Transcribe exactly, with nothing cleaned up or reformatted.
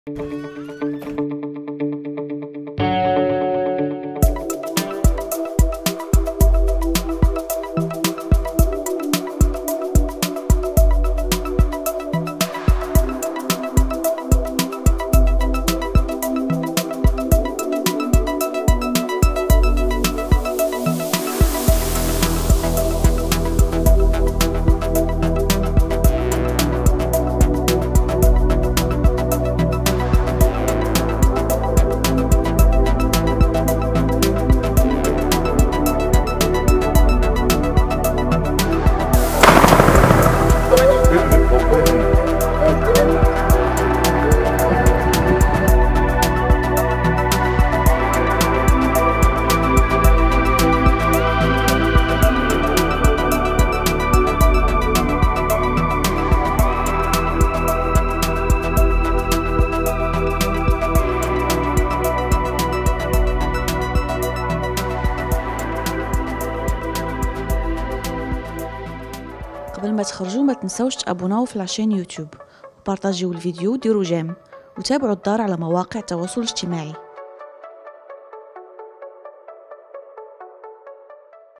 قبل ما تخرجوا ما تنسوش تابوناو في العشان يوتيوب وبارطاجيو الفيديو وديروا جيم وتابعوا الدار على مواقع التواصل الاجتماعي.